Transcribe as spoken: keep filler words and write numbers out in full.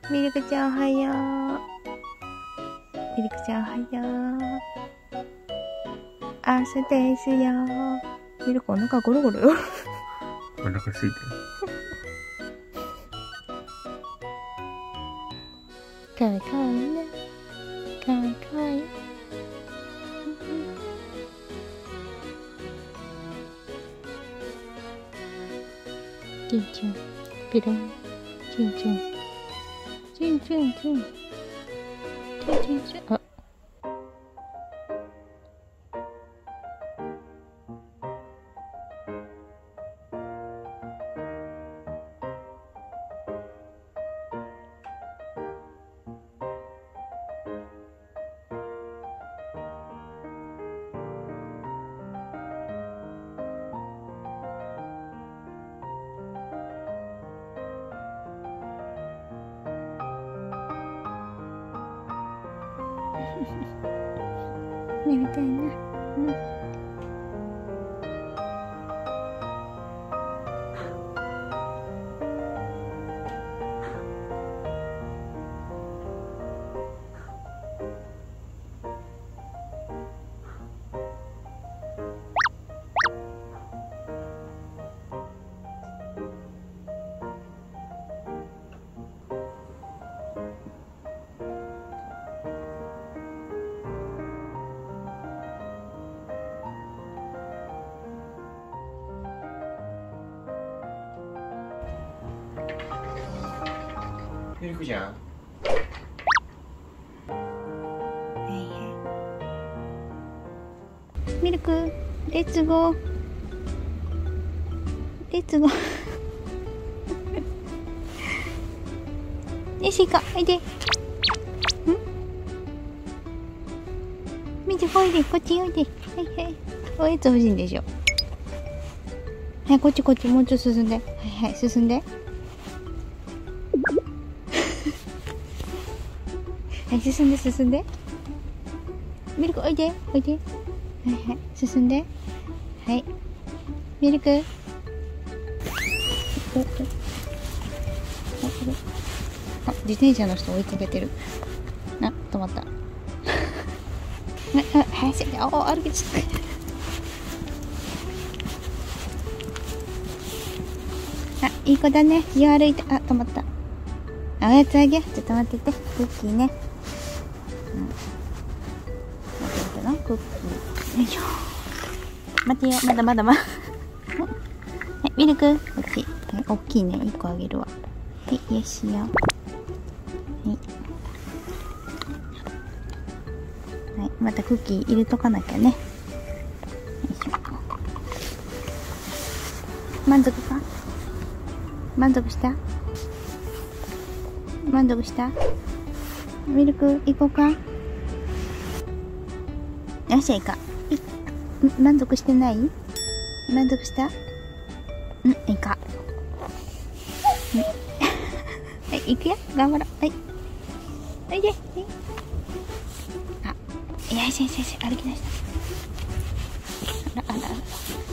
ミルクちゃんおはよう。ミルクちゃんおはよう。朝ですよ。ミルクお腹ゴロゴロよ。 お腹空いてる。 かわいいかわいいね。かわいいかわいい。チュンチュン、ピロン、チュンチュン、チュンチュンチュン、チュンチュンチュン、あ。寝みたいな。うん。 ミルクちゃん。 はいはい。ミルク、レッツゴー。レッツゴー。よし行こう。おいで。ん？みち、おいで。こっちおいで。はいはい。おやつ欲しいんでしょ。はい、こっちこっち。もうちょっと進んで。はいはい、進んで。はい、進んで進んで。ミルクおいでおいで。はいはい、進んで。はい。ミルク。おお。あ、自転車の人追いかけてる。あ、止まった。あ、あ、走って、あ、歩けちゃった。あ、いい子だね。よう歩いて、あ、止まった。あ、おやつあげ。ちょっと待ってて。クッキーね。うん。待って待ってな、クッキー。よいしょ。待てよ、まだまだまだ。はい、ミルク。こっち。はい、大きいね。いっこあげるわ。はい、よしよ。はい。はい、またクッキー入れとかなきゃね。よいしょ。満足か？満足した？満足した？ミルク行こうか。よっしゃ、いか。満足してない？満足した？うん、いか。はい、行くよ。頑張ろう。はい。おいで。はい。あ、よしよしよし、歩き出した。あらあらあら。